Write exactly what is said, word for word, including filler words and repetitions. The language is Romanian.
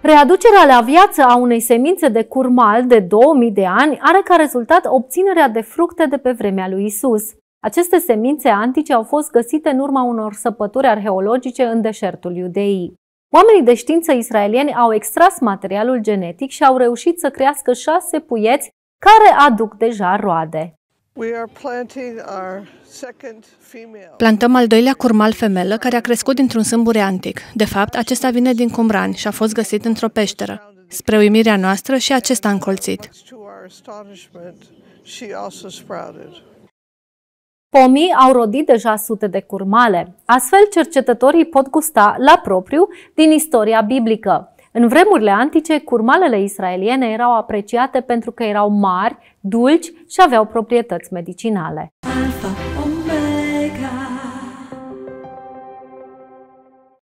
Readucerea la viață a unei semințe de curmal de două mii de ani are ca rezultat obținerea de fructe de pe vremea lui Isus. Aceste semințe antice au fost găsite în urma unor săpături arheologice în deșertul Iudeii. Oamenii de știință israelieni au extras materialul genetic și au reușit să crească șase puieți care aduc deja roade. Plantăm al doilea curmal femelă care a crescut dintr-un sâmbure antic. De fapt, acesta vine din Qumran și a fost găsit într-o peșteră. Spre uimirea noastră, și acesta a încolțit. Pomii au rodit deja sute de curmale. Astfel, cercetătorii pot gusta la propriu din istoria biblică. În vremurile antice, curmalele israeliene erau apreciate pentru că erau mari, dulci și aveau proprietăți medicinale. Alpha,